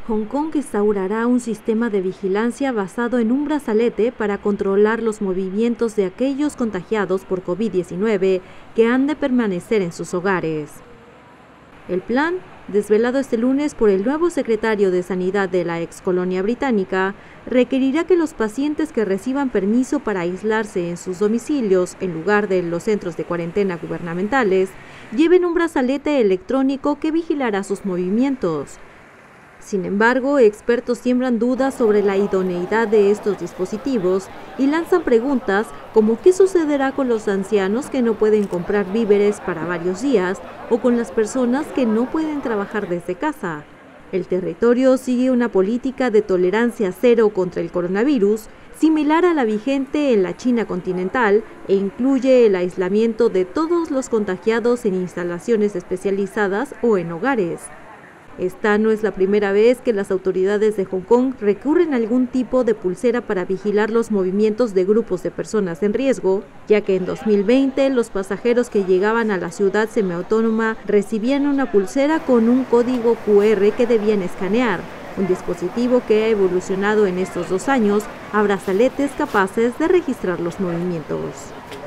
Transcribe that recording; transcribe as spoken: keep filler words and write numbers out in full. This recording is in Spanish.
Hong Kong instaurará un sistema de vigilancia basado en un brazalete para controlar los movimientos de aquellos contagiados por COVID diecinueve que han de permanecer en sus hogares. El plan, desvelado este lunes por el nuevo secretario de Sanidad de la ex colonia británica, requerirá que los pacientes que reciban permiso para aislarse en sus domicilios en lugar de los centros de cuarentena gubernamentales lleven un brazalete electrónico que vigilará sus movimientos. Sin embargo, expertos siembran dudas sobre la idoneidad de estos dispositivos y lanzan preguntas como qué sucederá con los ancianos que no pueden comprar víveres para varios días o con las personas que no pueden trabajar desde casa. El territorio sigue una política de tolerancia cero contra el coronavirus, similar a la vigente en la China continental, e incluye el aislamiento de todos los contagiados en instalaciones especializadas o en hogares. Esta no es la primera vez que las autoridades de Hong Kong recurren a algún tipo de pulsera para vigilar los movimientos de grupos de personas en riesgo, ya que en dos mil veinte los pasajeros que llegaban a la ciudad semiautónoma recibían una pulsera con un código cu erre que debían escanear, un dispositivo que ha evolucionado en estos dos años a brazaletes capaces de registrar los movimientos.